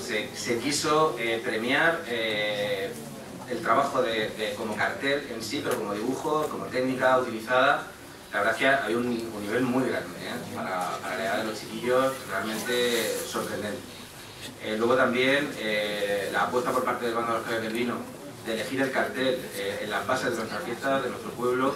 se quiso premiar el trabajo como cartel en sí, pero como dibujo, como técnica utilizada. La verdad es que hay un nivel muy grande para la edad de los chiquillos, realmente sorprendente. Luego también la apuesta por parte del bando de los Caballos del Vino de elegir el cartel en las bases de nuestras fiestas, de nuestro pueblo,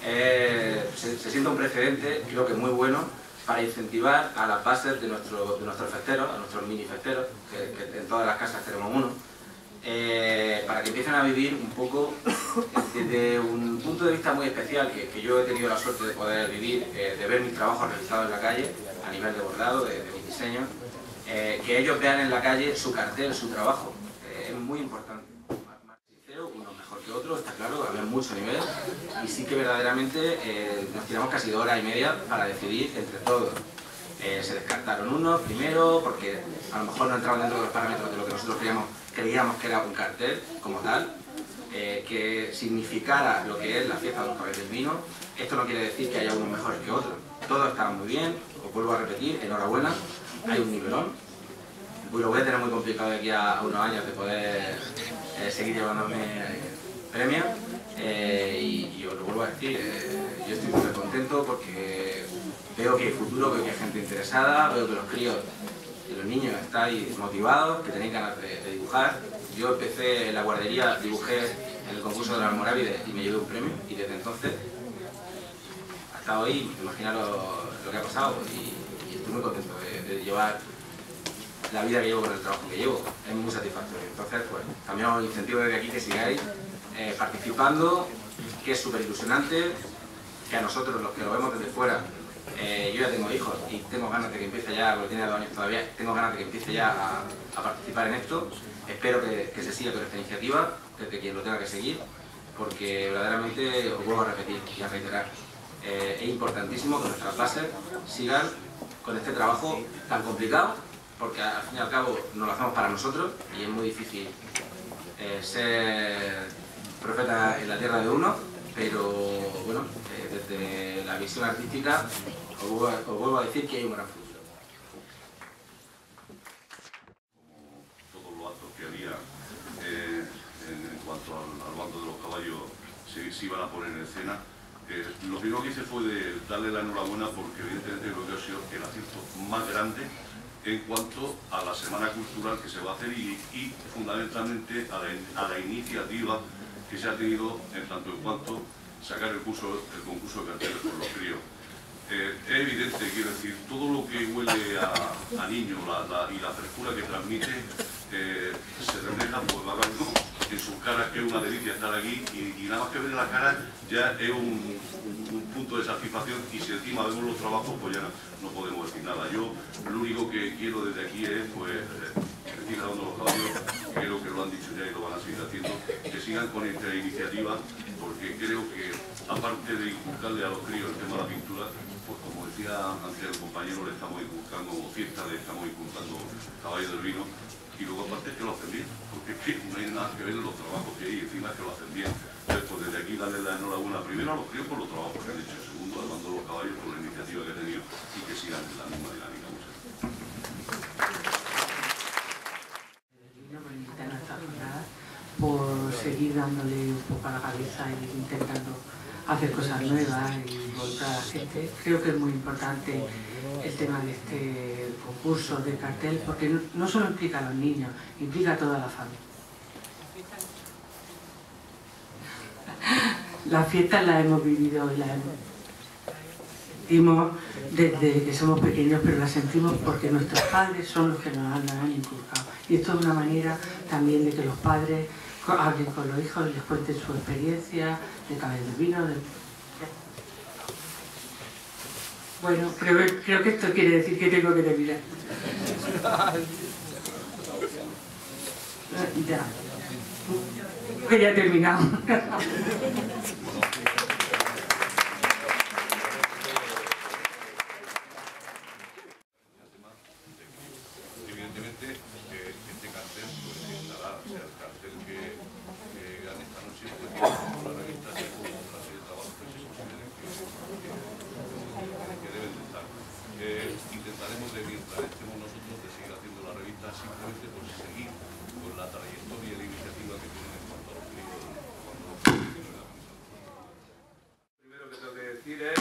se sienta un precedente, creo que muy bueno, para incentivar a las bases de nuestros festeros, a nuestros mini festeros, que en todas las casas tenemos uno, para que empiecen a vivir un poco desde un punto de vista muy especial que yo he tenido la suerte de poder vivir, de ver mis trabajos realizados en la calle, a nivel de bordado, de mis diseños, que ellos vean en la calle su cartel, su trabajo, es muy importante. Más sincero, uno mejor que otro, está claro, había mucho nivel, y sí que verdaderamente nos tiramos casi 2 horas y media para decidir entre todos. Se descartaron unos primero porque a lo mejor no entraban dentro de los parámetros de lo que nosotros creíamos que era un cartel como tal, que significara lo que es la fiesta de los Caballos del Vino. Esto no quiere decir que haya unos mejores que otros, todos estaban muy bien, os vuelvo a repetir, enhorabuena, hay un nivelón. Lo voy a tener muy complicado de aquí a unos años de poder seguir llevándome premios, y os lo vuelvo a decir, yo estoy muy contento porque veo que hay futuro, veo que hay gente interesada, veo que los críos y los niños estáis motivados, que tenéis ganas de dibujar. Yo empecé en la guardería, dibujé en el concurso de las Almorávides y me llevé un premio, y desde entonces hasta hoy, imaginaros lo que ha pasado, y estoy muy contento de llevar la vida que llevo con el trabajo que llevo, es muy satisfactorio. Entonces, pues, también os incentivo desde aquí que sigáis participando, que es súper ilusionante, que a nosotros, los que lo vemos desde fuera, yo ya tengo hijos y tengo ganas de que empiece ya, porque tiene 2 años todavía, tengo ganas de que empiece ya a participar en esto. Espero que se siga con esta iniciativa, desde quien lo tenga que seguir, porque verdaderamente, os vuelvo a repetir y a reiterar, es importantísimo que nuestras bases sigan con este trabajo tan complicado, porque al fin y al cabo nos lo hacemos para nosotros y es muy difícil ser profeta en la tierra de uno, pero bueno, desde la visión artística os vuelvo a decir que hay un gran futuro. Como todos los actos que había en cuanto al bando de los caballos se iban a poner en escena, lo primero que hice fue de darle la enhorabuena, porque evidentemente creo que ha sido el acierto más grande en cuanto a la semana cultural que se va a hacer y fundamentalmente a la iniciativa que se ha tenido en tanto en cuanto sacar el concurso de carteles por los críos. Es evidente, quiero decir, todo lo que huele a niño y la frescura que transmite se refleja pues, en sus caras, que es una delicia estar aquí, y nada más que ver la cara ya es un punto de satisfacción, y si encima vemos los trabajos pues ya no podemos decir nada. Yo lo único que quiero desde aquí es pues seguir dando los caballos, creo que lo han dicho ya y lo van a seguir haciendo, que sigan con esta iniciativa, porque creo que aparte de inculcarle a los críos el tema de la pintura, pues como decía antes el compañero, le estamos inculcando fiestas, le estamos inculcando Caballos del Vino, y luego aparte es que lo hacen bien, porque es que no hay nada que ver en los trabajos que hay, encima es que lo hacen bien. Entonces, pues desde aquí darle la enhorabuena primero a los críos por los trabajos que han hecho, segundo al bando de los caballos por la iniciativa que ha tenido, y que sigan en la misma dinámica. Por seguir dándole un poco a la cabeza e intentando hacer cosas nuevas y involucrar a la gente. Creo que es muy importante el tema de este concurso de cartel, porque no solo implica a los niños, implica a toda la familia. Las fiestas las hemos vivido y las sentimos desde que somos pequeños, pero las sentimos porque nuestros padres son los que nos han inculcado. Y esto es una manera también de que los padres hablen con los hijos y les cuenten su experiencia de Caballos del Vino. Bueno, creo que esto quiere decir que tengo que terminar. Ya. Que ya he terminado. Evidentemente, este cartel pues estará, o sea, el cartel que gane esta noche, pues la revista se pone una serie de trabajos que se consideren que deben de estar. Intentaremos, de mientras estemos nosotros, de seguir haciendo la revista simplemente simplemente pues seguir con la trayectoria y la iniciativa que tienen en cuanto a los críos, Lo primero que tengo que decir es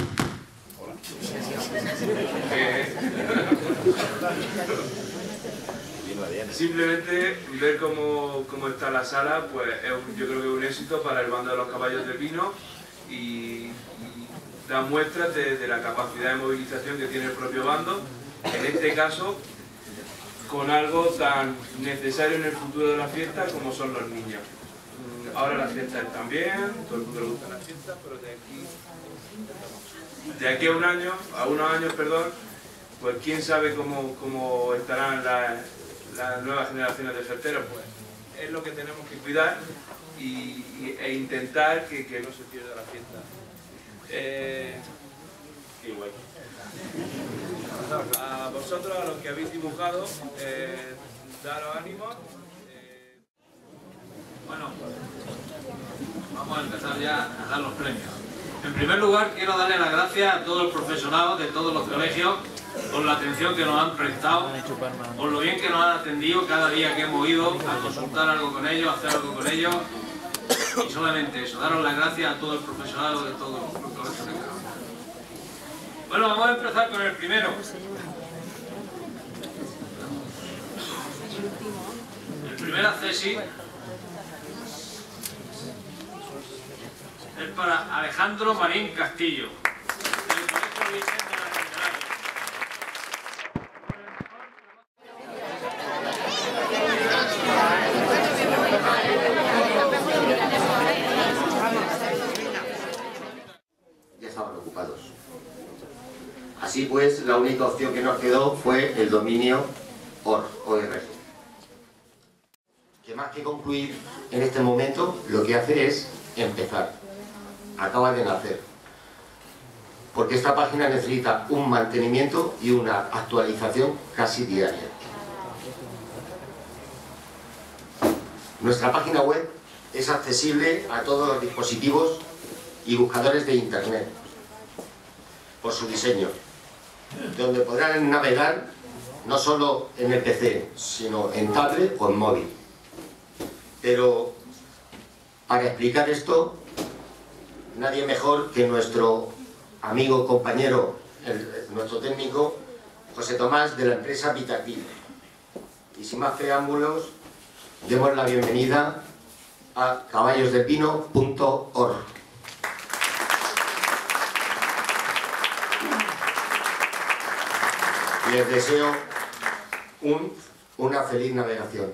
simplemente ver cómo está la sala, pues yo creo que es un éxito para el bando de los caballos del vino y da muestras de la capacidad de movilización que tiene el propio bando, en este caso con algo tan necesario en el futuro de la fiesta como son los niños. Ahora las fiestas están bien, todo el mundo le gusta las fiestas, pero de aquí a unos años, pues quién sabe cómo estarán las nuevas generaciones de festeros. Pues es lo que tenemos que cuidar e intentar que no se pierda la fiesta. Qué guay. A vosotros, a los que habéis dibujado, daros ánimo. Bueno, vamos a empezar ya a dar los premios. En primer lugar, quiero darle las gracias a todo el profesorado de todos los colegios por la atención que nos han prestado, por lo bien que nos han atendido cada día que hemos ido a consultar algo con ellos, a hacer algo con ellos. Y solamente eso, daros las gracias a todo el profesorado de todos los colegios de Caravaca. Bueno, vamos a empezar con el primero. El primer accesi es para Alejandro Marín Castillo, del Colegio Vicente de la Candelaria. Ya estaban ocupados. Así pues, la única opción que nos quedó fue el dominio ORG. Que más que concluir en este momento, lo que hace es empezar. Acaba de nacer. Porque esta página necesita un mantenimiento y una actualización casi diaria. Nuestra página web es accesible a todos los dispositivos y buscadores de Internet por su diseño, donde podrán navegar no solo en el PC, sino en tablet o en móvil. Pero para explicar esto, nadie mejor que nuestro amigo, compañero, nuestro técnico, José Tomás, de la empresa Vitacil. Y sin más preámbulos, demos la bienvenida a caballosdelpino.org. Les deseo una feliz navegación.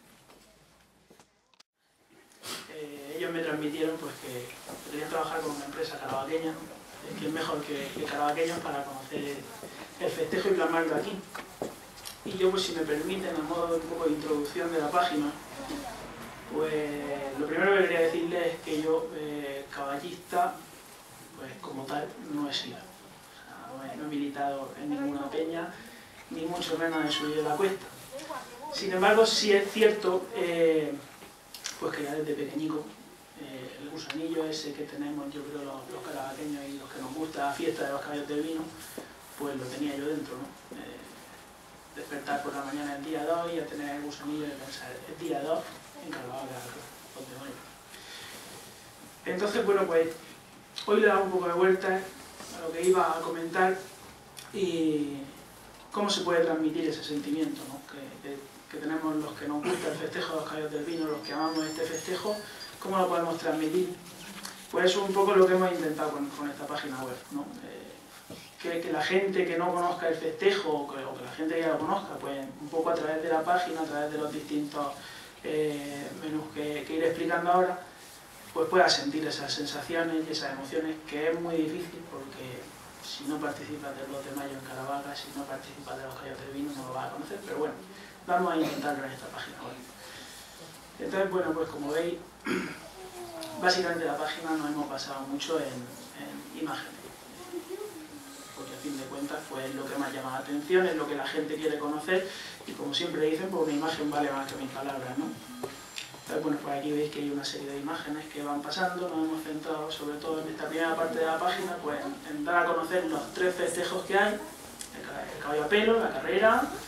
Ellos me transmitieron pues, que querían trabajar con una empresa caravaqueña, que es mejor que caravaqueños para conocer el festejo y plasmarlo aquí. Y yo, pues si me permiten, a modo de un poco de introducción de la página, pues lo primero que quería decirles es que yo, caballista, pues como tal, no he sido. O sea, no he militado en ninguna peña, ni mucho menos he subido la cuesta. Sin embargo, sí es cierto pues que ya desde pequeñico, el gusanillo ese que tenemos, yo creo, los caravaqueños y los que nos gusta la fiesta de los caballos del vino, pues lo tenía yo dentro, ¿no? Despertar por la mañana el día 2 y a tener el gusanillo de pensar, el día 2 en Caravaca, los demonios. Entonces, bueno, pues hoy le damos un poco de vuelta a lo que iba a comentar y cómo se puede transmitir ese sentimiento, ¿no? que tenemos los que nos gusta el festejo de los caballos del vino, los que amamos este festejo, ¿cómo lo podemos transmitir? Pues eso es un poco lo que hemos intentado con esta página web, ¿no? Que la gente que no conozca el festejo o que la gente que ya lo conozca, pues un poco a través de la página, a través de los distintos menús que iré explicando ahora, pues pueda sentir esas sensaciones y esas emociones, que es muy difícil porque si no participas del 2 de mayo en Caravaca, si no participas de los caballos del vino, no lo vas a conocer, pero bueno, vamos a intentarlo en esta página web. Entonces, bueno, pues como veis, básicamente la página nos hemos basado mucho en imágenes, porque a fin de cuentas pues, es lo que más llama la atención, es lo que la gente quiere conocer y como siempre dicen, pues una imagen vale más que 1000 palabras, ¿no? Entonces, bueno, pues aquí veis que hay una serie de imágenes que van pasando, nos hemos centrado sobre todo en esta primera parte de la página, pues en dar a conocer los 3 festejos que hay, el caballo a pelo, la carrera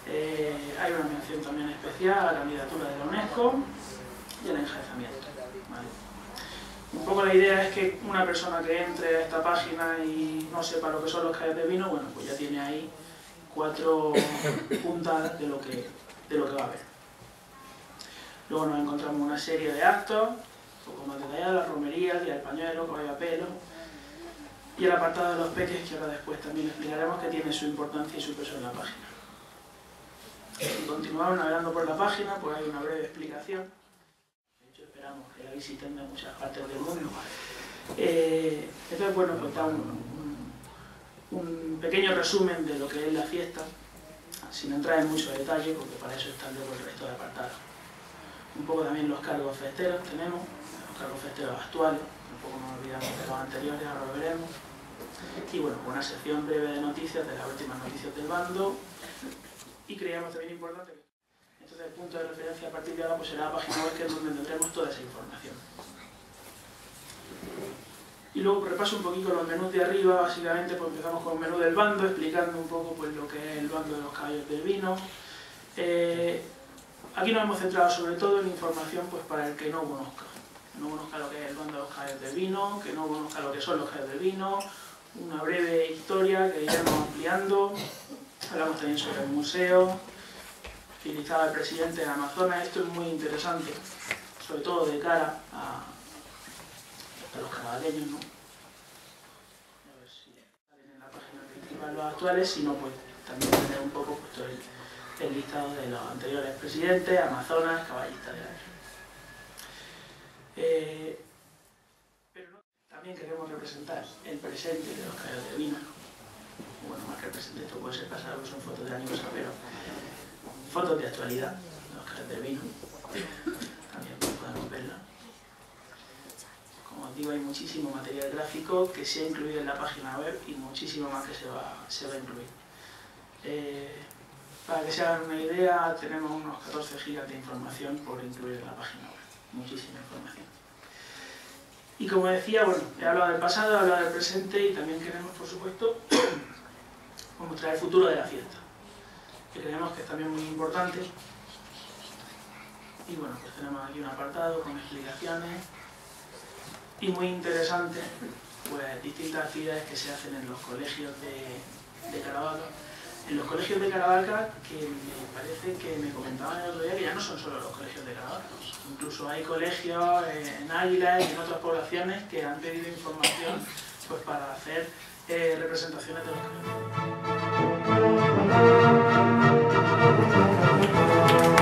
Hay una mención también especial a la candidatura de la UNESCO y el enjaezamiento, ¿vale? Un poco la idea es que una persona que entre a esta página y no sepa lo que son los callos de vino, bueno, pues ya tiene ahí 4 puntas de lo que va a ver. Luego nos encontramos una serie de actos, un poco más detallados, la romería, el día del pañuelo, caballo a pelo, y el apartado de los peques, que ahora después también explicaremos que tiene su importancia y su peso en la página. Si continuamos navegando por la página, pues hay una breve explicación. De hecho, esperamos que la visiten de muchas partes del mundo. Entonces, bueno, pues da un pequeño resumen de lo que es la fiesta, sin entrar en mucho detalle, porque para eso están luego el resto de apartados. Un poco también los cargos festeros tenemos, los cargos festeros actuales, un poco nos olvidamos de los anteriores, ahora lo veremos. Y bueno, una sección breve de noticias, de las últimas noticias del bando, y creíamos también importante que entonces el punto de referencia a partir de ahora pues será la página web, que es donde tendremos toda esa información. Y luego repaso un poquito los menús de arriba. Básicamente pues empezamos con el menú del bando, explicando un poco pues lo que es el bando de los caballos del vino. Aquí nos hemos centrado sobre todo en información pues para el que no conozca lo que es el bando de los caballos del vino, que no conozca lo que son los caballos del vino, una breve historia que iremos ampliando. Hablamos también sobre el museo, utilizaba el presidente de Amazonas. Esto es muy interesante, sobre todo de cara a los caraballeños, ¿no? A ver si salen en la página principal los actuales, si no, pues también tener un poco puesto el listado de los anteriores presidentes, Amazonas, caballistas de la guerra. Pero no, también queremos representar el presente de los caballos de vino. Bueno, más que el presente, esto puede ser pasado, son fotos de años, pero fotos de actualidad de los caballos de vino. También podemos verla. Como os digo, hay muchísimo material gráfico que se ha incluido en la página web y muchísimo más que se va a incluir. Para que se hagan una idea, tenemos unos 14 gigas de información por incluir en la página web. Muchísima información. Y como decía, bueno, he hablado del pasado, he hablado del presente y también queremos, por supuesto, mostrar el futuro de la fiesta, que creemos que es también muy importante. Y bueno, pues tenemos aquí un apartado con explicaciones y muy interesante, pues distintas actividades que se hacen en los colegios de Caravaca. En los colegios de Caravaca, que me parece que me comentaban el otro día que ya no son solo los colegios de Caravaca, incluso hay colegios en Águila y en otras poblaciones que han pedido información pues para hacer representaciones de los caballos.